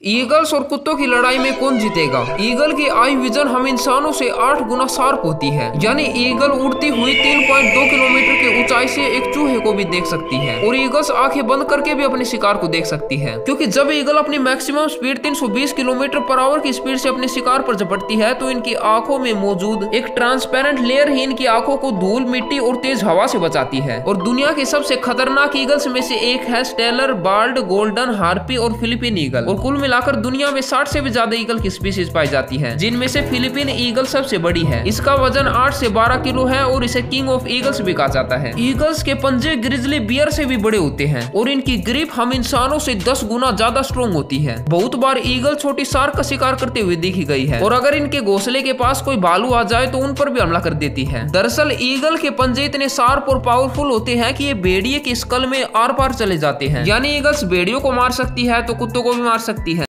Eagles और कुत्तों की लड़ाई में कौन जीतेगा? ईगल की आई विजन हम इंसानों से 8 गुना शार्प होती है, यानी ईगल उड़ती हुई 3.2 किलोमीटर की ऊंचाई से एक चूहे को भी देख सकती है। और ईगल्स आंखें बंद करके भी अपने शिकार को देख सकती है, क्योंकि जब ईगल अपनी maximum speed 320 kilometre per hour की स्पीड से अपने शिकार पर झपटती है तो इनकी आंखों में मौजूद एक ट्रांसपेरेंट लेयर ही इनकी आंखों को धूल, मिट्टी और तेज हवा से बचाती है। और दुनिया के सबसे खतरनाक ईगल्स में से एक है स्टेलर, बाल्ड, गोल्डन, हार्पी और फिलीपीन ईगल। और कुल मिलाकर दुनिया में 60 से भी ज्यादा ईगल की स्पीशीज पाई जाती है, जिनमें से फिलीपीन ईगल सबसे बड़ी है। इसका वजन 8 से 12 किलो है और इसे किंग ऑफ ईगल्स भी कहा जाता है। ईगल्स के पंजे ग्रिजली बियर से भी बड़े होते हैं और इनकी ग्रिप हम इंसानों से 10 गुना ज्यादा स्ट्रॉन्ग होती है। बहुत बार ईगल छोटी शार्क का शिकार करते हुए देखी गई है और अगर इनके घोंसले के पास कोई भालू आ जाए तो उन पर भी हमला कर देती है। दरअसल ईगल के पंजे इतने शार्प और पावरफुल होते हैं कि ये भेड़िए के स्कल में आर पार चले जाते हैं, यानी ईगल्स भेड़ियों को मार सकती है तो कुत्तों को भी मार सकती है।